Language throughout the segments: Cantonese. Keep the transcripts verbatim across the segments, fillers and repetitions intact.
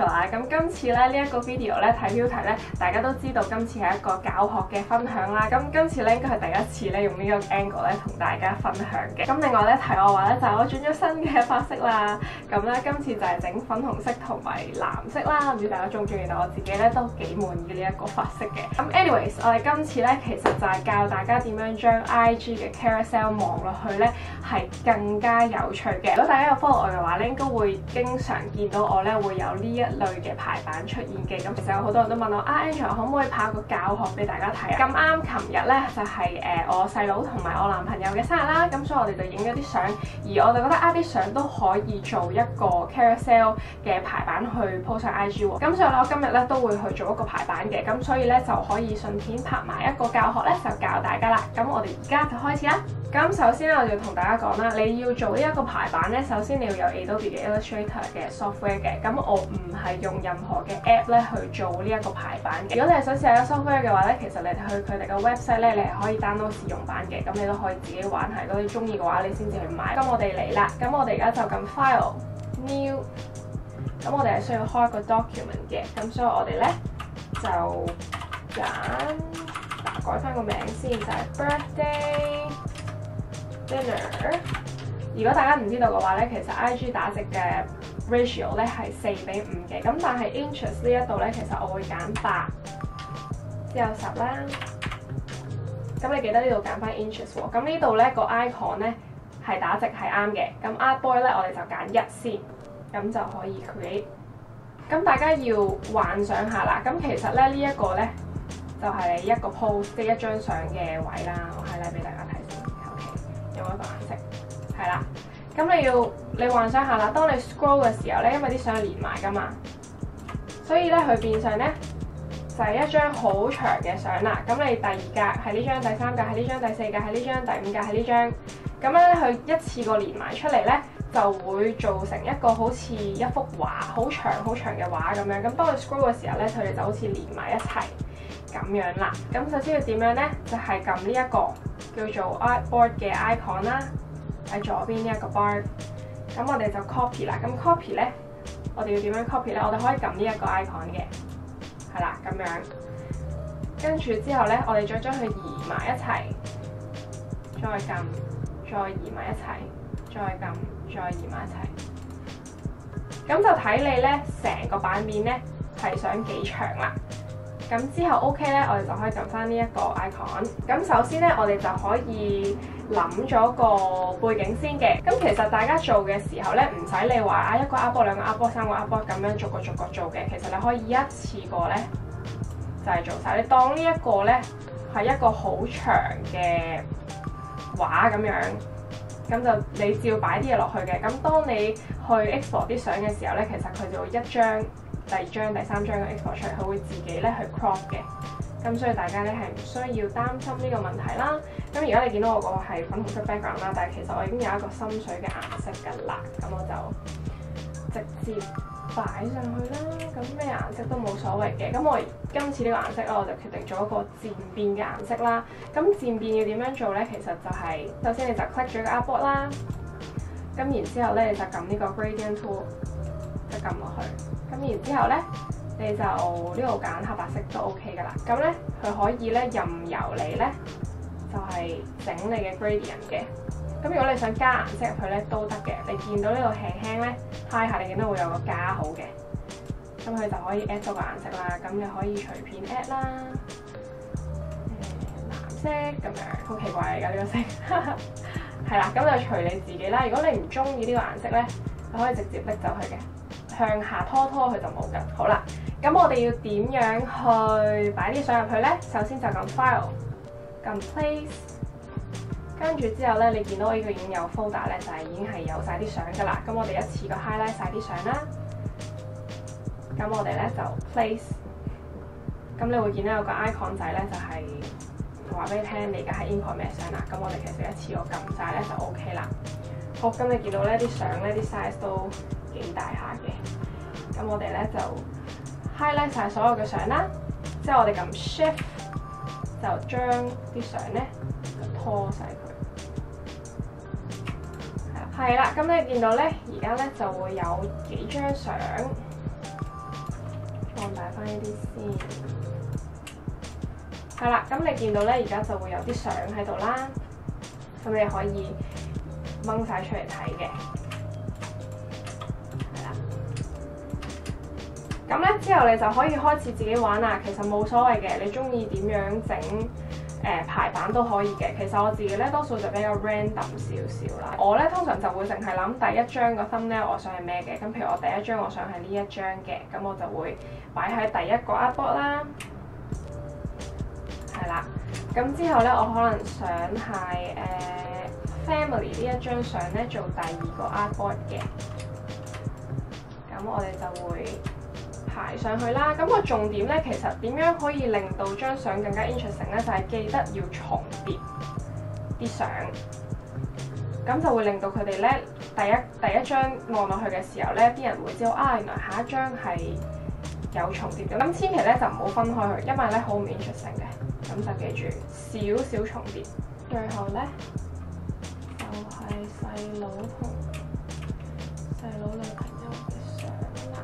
啦。咁今次咧呢一個 video 咧睇標題咧，大家都知道今次係一個教學嘅分享啦。咁今次咧應該係第一次咧用呢個 angle 咧同大家分享嘅。咁另外咧題外話咧就係我轉咗新嘅髮色啦。咁咧今次就係整粉紅色同埋藍色啦，唔知大家中唔中意？但我自己咧都幾滿意呢一個髮色嘅。咁 anyways， 我哋今次咧其實就係教大家點樣將 I G 嘅 carousel 望落去咧係更加有趣嘅。如果大家有 follow 我嘅話咧，應該會經常見到我咧會有呢一類嘅排版出現嘅。咁其實有好多人都問我啊 Angela 可唔可以拍個教學俾大家睇啊？咁啱琴日咧就係、是、誒、呃、我細佬同埋我男朋友嘅生日啦，咁所以我哋就影咗啲相，而我就覺得啊啲相都可以做一個 carousel 嘅排版去 po 上 I G 喎。咁所以咧我今日咧都會去做一個排版嘅，咁所以咧就可以順便拍埋一個教學咧就教大家啦。咁我哋而家就開始啦。咁首先咧我就要同大家講啦，你要做呢一個排版咧，首先你要有 Adobe 嘅 Illustrator 嘅 software 嘅。咁我唔係用任何嘅 app 咧去做呢一個排版嘅。如果你係想試下 software 嘅話咧，其實你哋去佢哋嘅 website 咧，你係可以 download 試用版嘅。咁你都可以自己玩下，如果你中意嘅話，你先至去買。咁我哋嚟啦，咁我哋而家就撳 File New。咁我哋係需要開一個 document 嘅。咁所以我哋咧就揀改翻個名先，就係 birthday dinner。如果大家唔知道嘅話咧，其實 I G 打直嘅 ratio 咧係四比五嘅。咁但係 inches 呢一度咧，其實我會揀八之後十啦。咁你記得呢度揀翻 inches 喎。咁呢度咧個 icon 咧係打直係啱嘅。咁 artboard 咧我哋就揀一先，咁就可以 create。咁大家要幻想下啦。咁其實咧呢一個咧就係一個 pose， 即係一張相嘅位啦。我 highlight 俾大家睇先。OK， 用一個顏色。係啦，咁你要你幻想下啦，當你 scroll 嘅時候咧，因為啲相連埋噶嘛，所以咧佢變相咧就係一張好長嘅相啦。咁你第二格係呢張，第三格係呢張，第四格係呢張，第五格係呢張。咁咧佢一次過連埋出嚟咧，就會做成一個好似一幅畫，好長好長嘅畫咁樣。咁當你 scroll 嘅時候咧，佢哋就好似連埋一齊咁樣啦。咁首先要點樣咧？就係撳呢一個叫做 artboard 嘅 icon 啦。喺左邊呢一個 bar， 咁我哋就 copy 啦。咁 copy 咧，我哋要點樣 copy 咧？我哋可以撳呢一個 icon 嘅，係啦咁樣。跟住之後咧，我哋再將佢移埋一齊，再撳，再移埋一齊，再撳，再移埋一齊。咁就睇你咧，成個版面咧係想幾長啦。咁之後 OK 咧，我哋就可以撳翻呢一個 icon。咁首先咧，我哋就可以諗咗個背景先嘅。咁其實大家做嘅時候咧，唔使你話啊一個 artboard、兩個 artboard、三個 artboard 咁樣逐個逐個做嘅。其實你可以一次過咧就係做晒。你當呢一個咧係一個好長嘅畫咁樣，咁就你照擺啲嘢落去嘅。咁當你去 export 啲相嘅時候咧，其實佢就會一張、第二張、第三張嘅 export 出嚟，佢會自己咧去 crop 嘅。咁所以大家咧係唔需要擔心呢個問題啦。咁而家你見到我個係粉紅色 background 啦，但係其實我已經有一個深水嘅顏色㗎啦。咁我就直接擺上去啦。咁咩顏色都冇所謂嘅。咁我今次呢個顏色咧，我就決定做一個漸變嘅顏色啦。咁漸變要點樣做咧？其實就係、是、首先你就 click 咗個 artboard 啦。咁然之後咧，你就撳呢個 gradient tool， 就撳落去。咁然之後咧，你就呢度揀黑白色都 OK 噶啦。咁咧，佢可以咧任由你咧，就係、是、整你嘅 gradient 嘅。咁如果你想加顏色入去咧都得嘅。你見到呢度輕輕咧 high 下，你見到會有個加號嘅。咁佢就可以 add 多個顏色啦。咁你可以隨便 add 啦。誒、藍色咁樣，好奇怪嚟㗎呢個色。係啦，咁就隨你自己啦。如果你唔中意呢個顏色咧，你可以直接拎走佢嘅。向下拖拖佢就冇㗎。好啦，咁我哋要點樣去擺啲相入去咧？首先就撳 File， 撳 Place， 跟住之後咧，你見到我呢個已經有 folder 咧，就係已經係有晒啲相㗎啦。咁我哋一次過 highlight 晒啲相啦。咁我哋咧就 Place， 咁你會見到有個 icon 仔咧，就係話俾你聽你而家係 import 咩相啦。咁我哋其實一次過撳晒咧就 OK 啦。好，咁你見到咧啲相咧啲 size 都幾大下嘅。咁我哋咧就 highlight 晒所有嘅相啦，之後我哋撳 shift 就將啲相咧就拖晒佢。係啦，咁你見到咧而家咧就會有幾張相大翻呢啲先。係啦，咁你見到咧，而家就會有啲相喺度啦，咁你可以掹晒出嚟睇嘅。係啦，咁咧之後你就可以開始自己玩啦。其實冇所謂嘅，你中意點樣整？誒、呃、排版都可以嘅，其實我自己咧多數就比較 random 少少啦。我咧通常就會淨係諗第一張個 thumbnail我想係咩嘅，咁譬如我第一張我想係呢一張嘅，咁我就會擺喺第一個 artboard 啦，係啦。咁之後咧我可能想係誒、呃、family 呢一張相咧做第二個 artboard 嘅，咁我哋就會排上去啦，咁個重點咧，其實點樣可以令到張相更加 interesting 咧？就係記得要重疊啲相，咁就會令到佢哋咧第一第一張按落去嘅時候咧，啲人會知道啊，原來下一張係有重疊嘅。咁千祈咧就唔好分開佢，因為咧好唔 interesting 嘅。咁就記住少少重疊。最後咧就係細佬同細佬女朋友嘅相啦。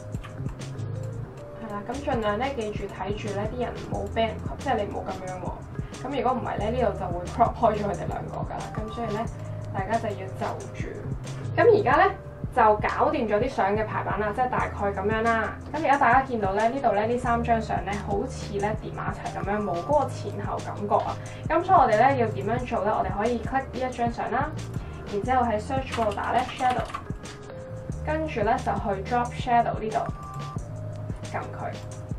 咁盡量咧記住睇住咧，啲人唔好俾人 crop，即係你唔好咁樣喎。咁如果唔係咧，呢度就會 crop 開咗佢哋兩個㗎啦。咁所以咧，大家就要就住。咁而家咧就搞掂咗啲相嘅排版啦，即係大概咁樣啦。咁而家大家見到咧，呢度咧呢三張相咧，好似咧疊埋一齊咁樣，冇嗰個前後感覺啊。咁所以我哋咧要點樣做咧？我哋可以 click 呢一張相啦，然之後喺 search 嗰度打咧 shadow， 跟住咧就去 drop shadow 呢度。撳佢，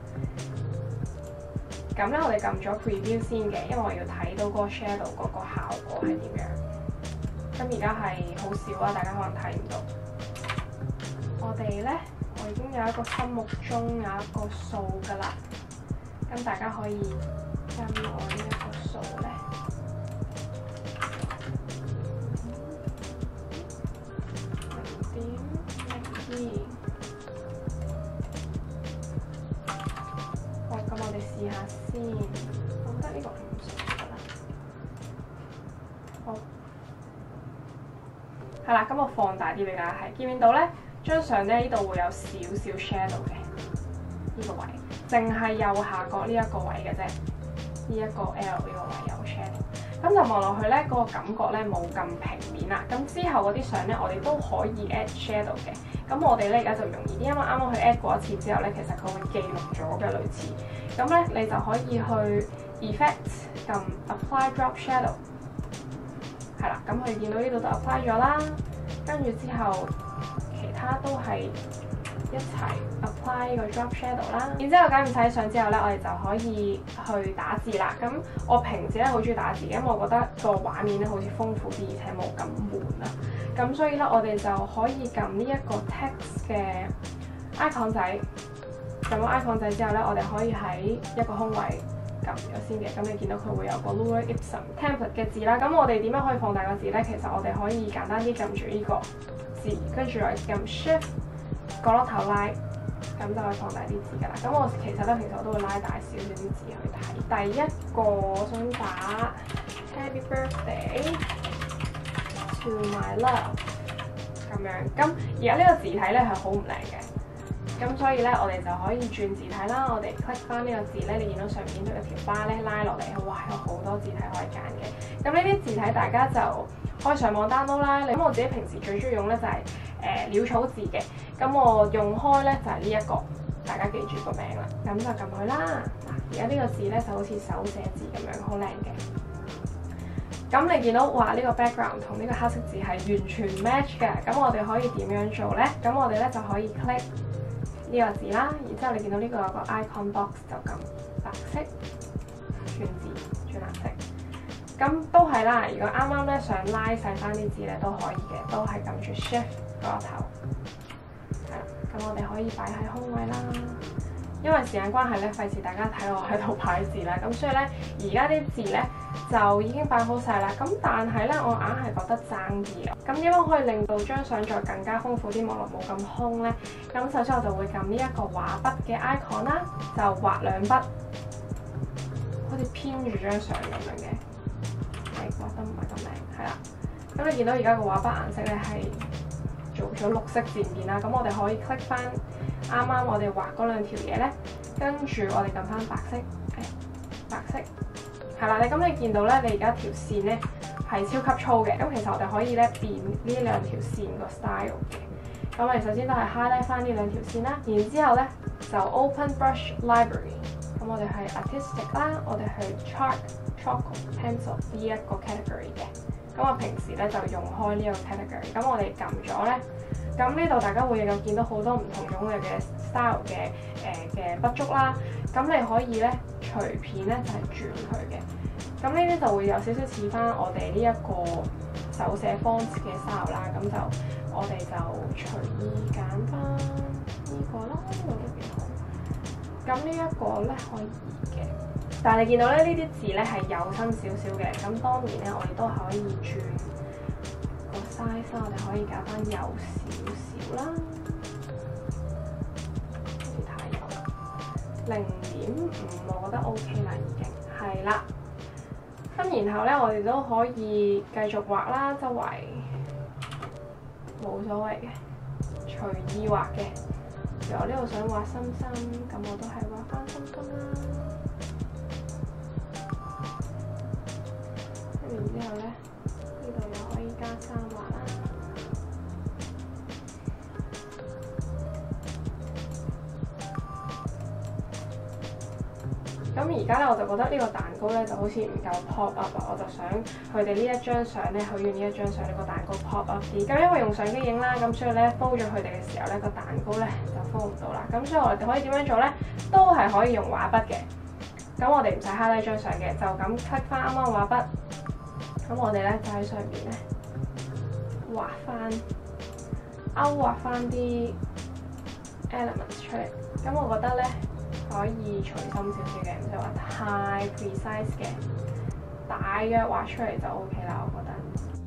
咁咧我哋撳咗 preview 先嘅，因為我要睇到嗰個 shadow 嗰個效果係點樣。咁而家係好少啊，大家可能睇唔到。我哋咧，我已經有一個心目中有一個數噶啦，咁大家可以跟我呢一個數咧，零點零二。咁我哋試下先，我覺得呢個唔錯啦。好，係啦，咁我放大啲俾大家睇，見唔見到咧？張相咧呢度會有少少 shadow 嘅呢個位，淨係右下角呢一個位嘅啫，呢一個 L 呢個位有 shadow。咁就望落去咧，嗰個感覺咧冇咁平面啦。咁之後嗰啲相咧，我哋都可以 add shadow 嘅。咁我哋咧而家就容易啲，因為啱啱去 add 過一次之後咧，其實佢會記錄咗嘅類似。咁咧你就可以去 effect 撳 apply drop shadow， 係啦。咁佢見到呢度就 apply 咗啦，跟住之後其他都係一齊 apply 個 drop shadow 啦。然之後揀完晒相之後咧，我哋就可以去打字啦。咁我平時咧好中意打字，因為我覺得個畫面咧好似豐富啲，而且冇咁悶啊。咁所以咧，我哋就可以撳呢一個 text 嘅 icon 仔。撳咗 icon 仔之後咧，我哋可以喺一個空位撳咗先嘅。咁你見到佢會有個 Lua Ipsum template 嘅字啦。咁我哋點樣可以放大個字咧？其實我哋可以簡單啲撳住呢個字，跟住再撳 Shift 角落頭拉，咁就可以放大啲字㗎啦。咁我其實咧平時我都會拉大少少啲字去睇。第一個我想打 Happy Birthday to my love 咁樣。咁而家呢個字體咧係好唔靚嘅。咁所以咧，我哋就可以轉字體啦。我哋 click 翻呢個字咧，你見到上面都有條巴咧拉落嚟，哇，有好多字體可以揀嘅。咁呢啲字體大家就可以上網 download 啦。咁我自己平時最中意用咧就係誒潦草字嘅。咁我用開咧就係呢一個，大家記住個名啦。咁就撳佢啦。嗱，而家呢個字咧就好似手寫字咁樣，好靚嘅。咁你見到哇，呢個 background 同呢個黑色字係完全 match 嘅。咁我哋可以點樣做咧？咁我哋咧就可以 click呢個字啦，然之後你見到呢個有個 icon box 就撳白色轉字轉藍色，咁都係啦。如果啱啱咧想拉細翻啲字咧都可以嘅，都係撳住 shift 嗰個頭，係啦。咁我哋可以擺喺空位啦。因為時間關係咧，費事大家睇我喺度擺字啦，咁所以咧而家啲字咧就已經擺好晒啦。咁但係咧，我硬係覺得爭啲啊。咁點樣可以令到張相再更加豐富啲，網絡冇咁空咧？咁首先我就會撳呢一個畫筆嘅 icon 啦，就畫兩筆，好似偏住張相咁樣嘅，係畫得唔係咁靚，係啦。咁你見到而家個畫筆顏色咧係做咗綠色漸變啦，咁我哋可以 click 翻啱啱我哋畫嗰兩條嘢咧，跟住我哋撳翻白色，誒白色係啦。你咁你見到咧，你而家條線咧係超級粗嘅。咁其實我哋可以咧變呢兩條線個 style 嘅。咁我哋首先都係 highlight 翻呢兩條線啦，然之後咧就 open brush library。咁我哋係 artistic 啦，我哋係 chalk、chalk、pencil 呢一個 category 嘅。咁我平時咧就用開呢個 category。咁我哋撳咗咧，咁呢度大家會有見到好多唔同種類嘅 style 嘅誒嘅筆觸啦。咁你可以咧隨便咧就係轉佢嘅。咁呢啲就會有少少似翻我哋呢一個手寫 font 嘅 style 啦。咁就我哋就隨意揀翻呢個啦，呢個都幾好。咁呢一個咧可以嘅。但係你見到咧呢啲字咧係幼身少少嘅，咁當然咧我哋都可以轉個 size， 我哋可以搞翻幼少少啦，好似太幼啦，零點五我覺得 OK 啦，已經係啦。咁然後咧我哋都可以繼續畫啦，周圍冇所謂嘅，隨意畫嘅。如果呢度想畫心心，咁我都係畫翻心心啦。然之後咧，呢度又可以加三畫啦。咁而家咧，我就覺得呢個蛋糕咧就好似唔夠 pop up 啊！我就想佢哋呢一張相咧，許願呢一張相呢個蛋糕 pop up 啲。咁因為用相機影啦，咁所以咧 fold 咗佢哋嘅時候咧，個蛋糕咧就 fold 唔到啦。咁所以我哋可以點樣做咧？都係可以用畫筆嘅。咁我哋唔使 highlight 張相嘅，就咁 click 翻啱啱畫筆。咁我哋咧就喺上邊咧畫翻勾畫翻啲 elements 出嚟。咁我覺得咧可以隨心少少嘅，唔使話太 precise 嘅，大約畫出嚟就 OK 啦，我覺得。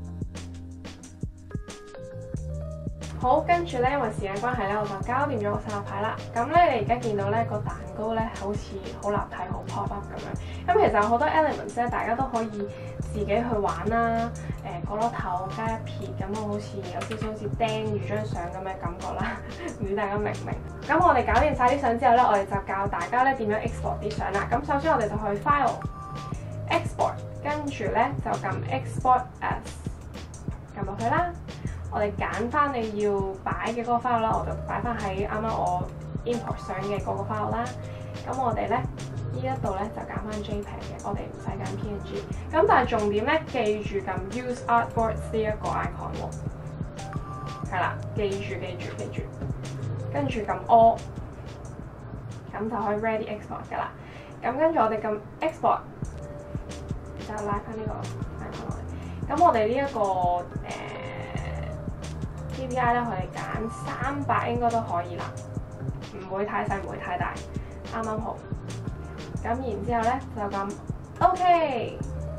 好，跟住咧，因為時間關係咧，我就搞掂咗個三合牌啦。咁咧，你而家見到咧個蛋糕咧，好似好立體、好 pop up 咁樣。咁其實有好多 elements 咧，大家都可以自己去玩啦。誒、呃，角落頭加一撇咁，我好似有少少好似釘住張相咁嘅感覺啦。唔知大家明唔明？咁我哋搞掂晒啲相之後咧，我哋就教大家咧點樣 export 啲相啦。咁首先我哋就去 file export， 跟住咧就撳 export as， 撳落去啦。我哋揀翻你要擺嘅嗰個 file 啦，我就擺翻喺啱啱我 import 相嘅嗰個 file 啦。咁我哋咧呢一度咧就揀翻 JPEG 嘅，我哋唔使揀 P N G。咁但係重點咧，記住撳 Use Artboard 呢一個 icon 喎。係啦，記住記住記住，跟住撳 All， 咁就可以 Ready Export 噶啦。咁跟住我哋撳 Export， 就拉翻呢個 icon 落嚟。咁我哋呢一個誒。呃 D P I 咧，我哋揀三百應該都可以啦，唔會太細，唔會太大，啱啱好。咁然之後咧就咁 OK。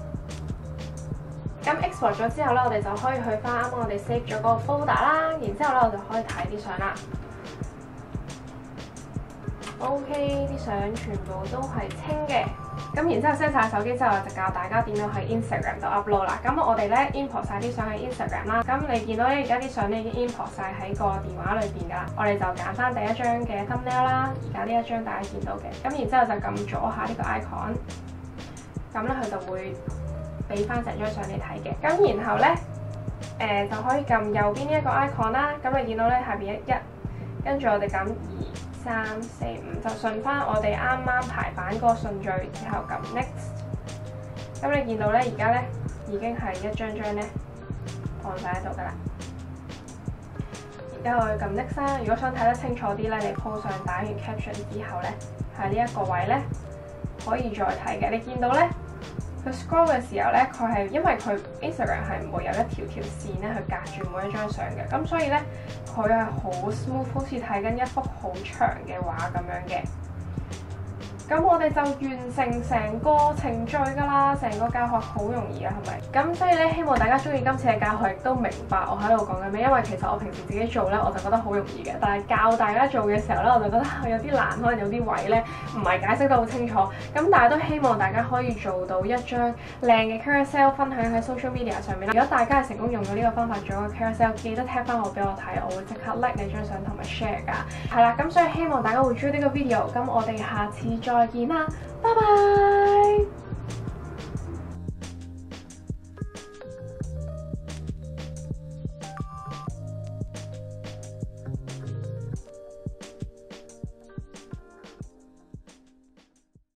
咁 export 咗之後咧，我哋就可以去翻啱啱我哋 save 咗嗰個 folder 啦。然之後咧，我就可以睇啲相啦。OK， 啲相全部都係清嘅。咁然之後 set 晒手機之後，就教大家點樣喺 Instagram 度 upload 啦。咁我哋咧 import 晒啲相喺 Instagram 啦。咁你見到咧而家啲相咧已經 import 晒喺個電話裏邊噶啦。我哋就揀翻第一張嘅 thumbnail 啦。而家呢一張大家見到嘅。咁然之後就撳左下呢個 icon。咁咧佢就會俾翻成張相你睇嘅。咁然後咧誒、呃、就可以撳右邊呢一個 icon 啦。咁你見到咧下邊一一，跟住我哋撳二。三四五就順翻我哋啱啱排版嗰個順序，之後撳 next。咁你見到咧，而家咧已經係一張張咧放晒喺度噶啦。而家我要撳 next 啦。如果想睇得清楚啲咧，你 po 上打完 caption 之後咧，喺呢一個位咧可以再睇嘅。你見到咧，佢 scroll 嘅時候咧，佢係因為佢 Instagram 係唔會有一條條線咧去隔住每一張相嘅，咁所以咧佢係好 smooth， 好似睇緊一幅好長嘅畫咁樣嘅。 咁我哋就完成成個程序㗎啦，成個教學好容易啊，係咪？咁所以咧，希望大家中意今次嘅教學，亦都明白我喺度講緊咩。因為其實我平時自己做咧，我就覺得好容易嘅，但係教大家做嘅時候咧，我就覺得有啲難，可能有啲位咧唔係解釋得好清楚。咁但係都希望大家可以做到一張靚嘅 carousel 分享喺 social media 上面啦。如果大家係成功用咗呢個方法做一個 carousel，記得 tag 翻我俾我睇，我會即刻 like 你張相同埋 share 㗎。係啦，咁所以希望大家會中意呢個 video。咁我哋下次再見啦，拜拜。